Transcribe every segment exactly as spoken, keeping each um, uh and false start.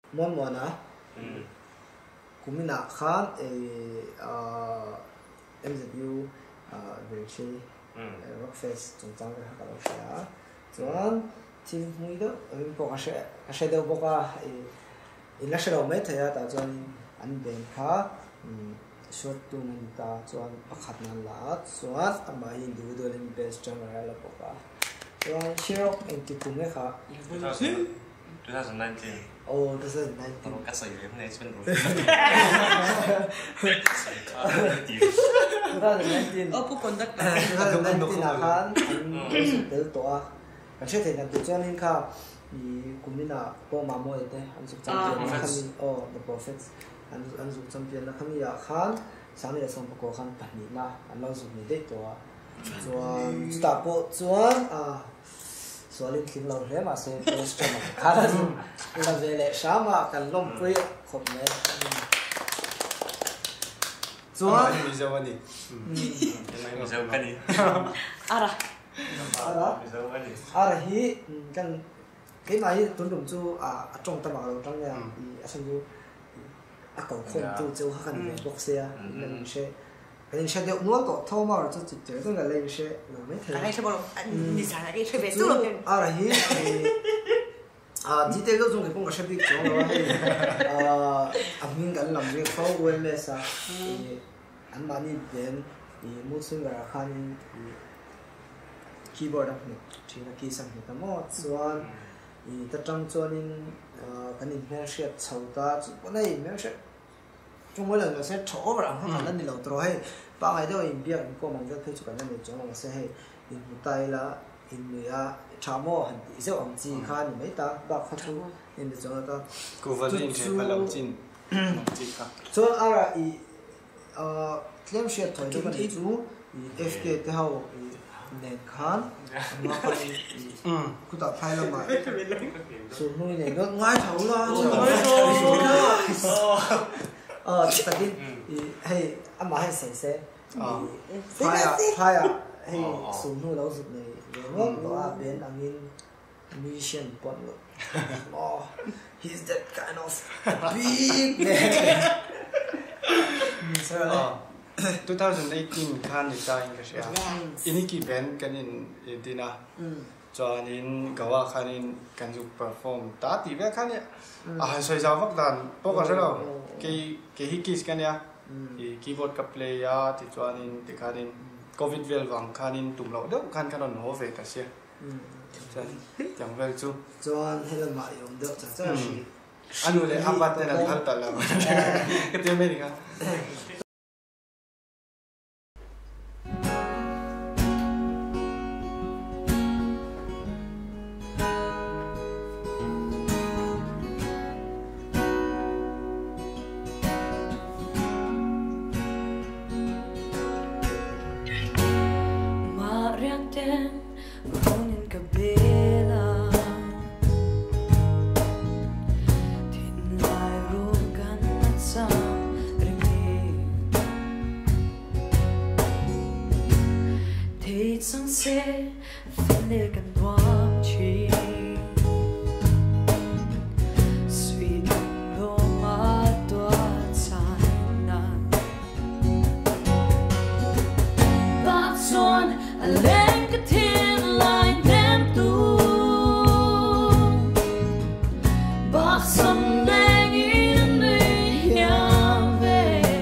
Mon Mona Kumina Khan a M Z U Virtually Rockfest trong trang cái học đó chuan team mui đó em có cái cái sẽ đâu có cái in là sẽ đâu mấy thế ta chuan anh bên khá short tu mình ta chuan pakhat nan la chuan ama individual invest trong cái là có cái chuan share in cái tu mấy khá twenty nineteen oh twenty nineteen tao cắt sợi về này xuyên rồi twenty nineteen oh puk conduct twenty nineteen là khan anh tự tỏa cái sẽ thành là tự chuan in khá i kumina po mamo ete an suk champion khami oh the prophets an an suk champion na khami ya khan sani la som ko khan pani na an lo suk ni de to chuan sta po chuan a sualin thlim lo hle ma se post ma khala ni la vele shama kan lom pui khop me chuan mi zawani mi zaw cái gì ara ara mi zaw cái gì ara hi kan cái này tuần đồng chu à trong tâm bảo trong nhà thì anh chú à cầu không chu chu khác hẳn về bốc xe nên sẽ cái xe điệu nuốt tổ thâu mà cho chỉ chỉ tôi là lên xe rồi mấy thế cái xe bao đi sang cái xe về xuống luôn à là hi à chỉ tới lúc dùng cái công nghệ xe bị chỗ rồi à anh mình cần làm việc khó quên lên sao thì anh bạn đi đến thì mua xương gà khăn thì keyboard này chỉ là key sang thì tao mót xuân i ta trong cho nên cái này mình sẽ chầu ta cái này mình sẽ trong mỗi lần nó sẽ chổ vào không hẳn là đi lâu rồi ba ngày đó in biếng có mong rất thích chụp cái này trong lòng sẽ hay in một tay là in người à chả mò hẳn tí sẽ ông chỉ khan mấy ta ba khát chú in được cho ta cô vẫn in trên phần lòng chín chỉ cả cho à là i claim share thôi đó cái chú F K theo nền khan mà phải cứ tập hai lần mà xuống nuôi này nó ngoái thấu lo ờ tất nhiên hay anh mà hay xảy xe phải à phải à hay xuống nuôi lâu rồi này nó nó bên anh in mission bọn nó oh he's that kind of big man twenty eighteen khan ni ta in ka sia ini ki band kan in idina chuan in gawa khan in kan ju perform ta ti ve khan ya a soi jaw vak dan po ka selo ke ke hi kis kan ya i keyboard ka play ya ti chuan in ti khan in covid vel wang khan in tum lo deuh khan kan on ho ve ta sia chuan chẳng vel chu chuan hello ma yom deuh cha cha shi anu le apat na thal ta la ke te me ni ka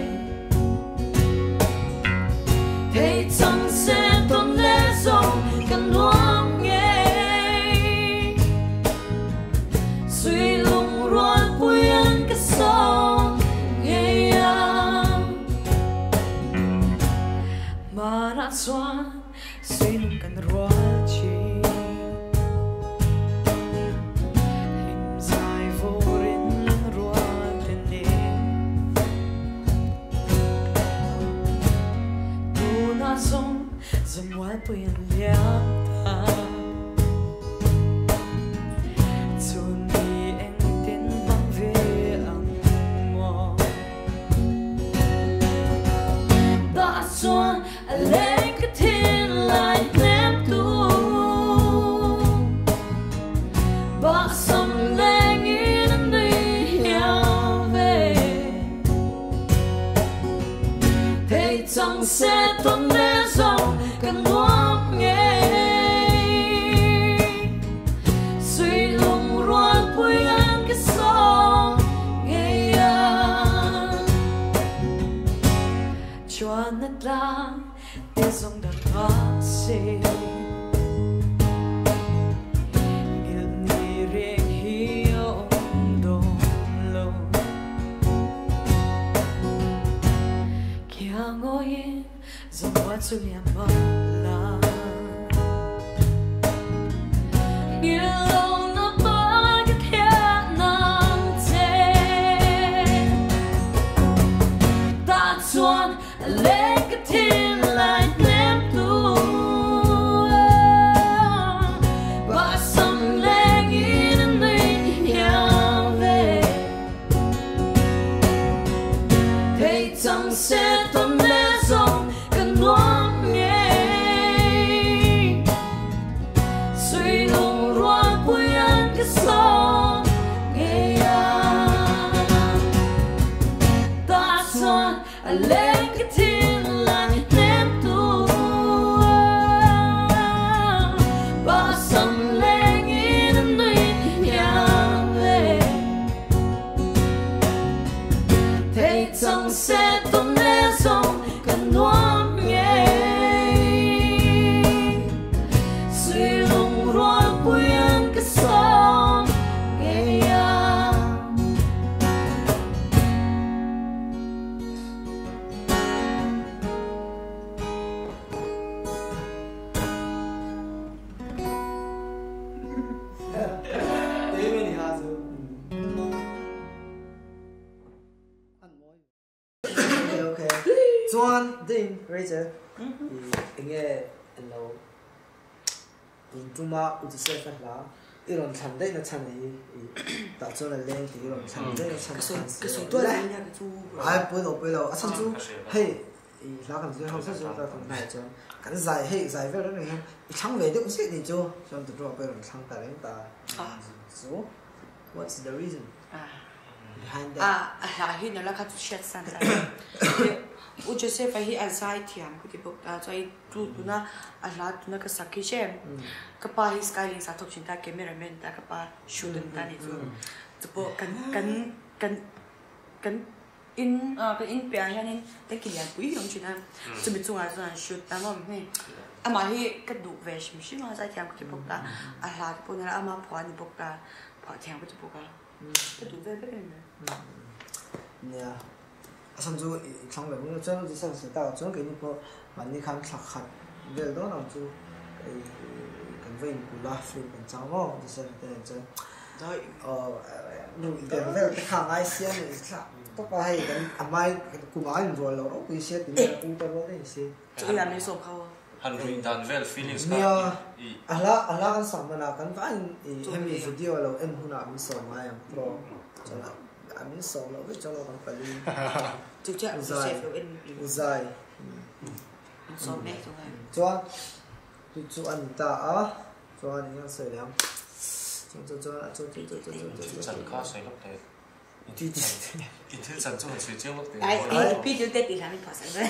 Hãy subscribe cho kênh Ghiền Mì Gõ để không bỏ lỡ sẽ tuôn lên dòng cần nuốt nghe suy lùng ruột vui ăn cái sông nghe cho nát lang để dòng đàn hoa xinh dòng hoa xuân em mơ là như lâu nó mới cái thiên nắng trên ta chuan lên cái thiên lại ném tu và sông lên in mình nhau về thấy chẳng sẽ tuôn lên dòng nuốt nghe suy lùng ruột vui ăn cái sông nghe ta xuân lên cái thiên lại ném tu ba sông lên in mình nhau về thấy chẳng sẽ tuôn lên dòng cần nuốt Chuan ding Rachel thì nghe lâu in tuma utse fa la iron chan dei na chan ni ta chuan la leng ti iron chan dei na chan chan cái số tuổi này cái chú ai bui lo bui lo a chan chu hey i la kan ju hau sa chu ta kan nai chuan kan zai hey zai ve lo ni i chang ve de ku se ni chu chuan tu ro pe ron chang ta leng ta so what's the reason behind that à à hi nó là cái chuyện san u Joseph hi anxiety am ku ti bok ta chai tu tu na a la tu na ka sakhi che ka pa hi skyling sa thok chin ta cameraman ta ka pa shooting ta ni tu tu po kan kan kan kan in a kan in pian yan in ta ki lian pui yong chin na tu bi chung a chuan shoot ta mo me ama hi ka du ve shim shim ma za tiam ku ti bok ta a la po na ama phwa ni bok ta phwa tiam ku ti bok ka ka du ve be ne nè xong chú xong rồi cũng cho nó sang sửa tạo cho cái như po mà đi khám sạc khát về đó là chú cái cái vinh của la phi cái cháu mò thì sẽ để cho rồi ờ nụ để về cái hàng ai xem này sao tất cả hay cái à mai cùng ai rồi là nó quy xét thì cũng tôi nói đấy xí chú làm nên sổ khâu han ruin dan vel feelings nè à la à la cái sản mà là cái vài em bị video là em hôm nào mình sổ mai em pro cho là anh sổ là với cho nó bằng phải đi chú chắc chú sẽ phải in dài sổ mẹ rồi cho chú chú anh ta á cho anh nhớ sợi lắm cho cho cho cho cho cho cho cho chân khó sấy lúc đấy đi đi ít thứ chân chung sấy trước lúc đấy ai ai biết chú tết thì làm mình thoải mái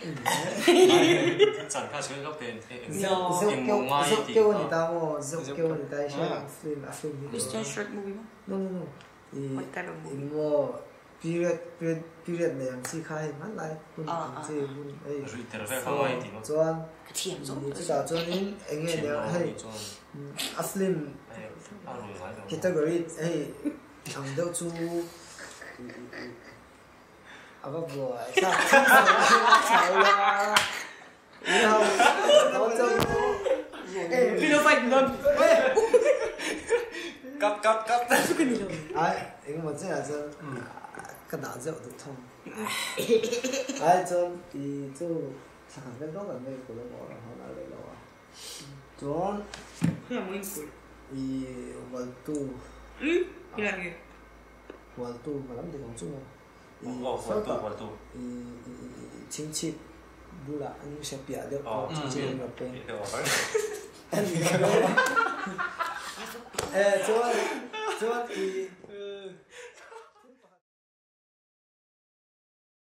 chân khó sấy lúc đấy dốc kêu dốc kêu người ta mà dốc kêu người ta xem phim à phim Christian short movie mà no no no thì mo period period period này em chỉ khai mắt lại kun chỉ kun ấy rồi từ về không ai thì nó cho thiểm giống thì cho cho nên anh nghe nhớ hay aslim category hay thằng đâu chú à bác bùa sao sao là yêu nó cho vì nó phải ngâm cắt cắt cắt ai anh mà thế là chân cái đá rượu được thông ai chân thì chú sao hàng bên đó là nơi của nó bỏ là họ nói là à chân là muốn cười thì vào tu ừ cái là gì vào tu mà lắm thì còn chung không vào vào tu vào tu thì chính trị bù là anh sẽ bịa được chính trị nhập bên anh ê chân chân thì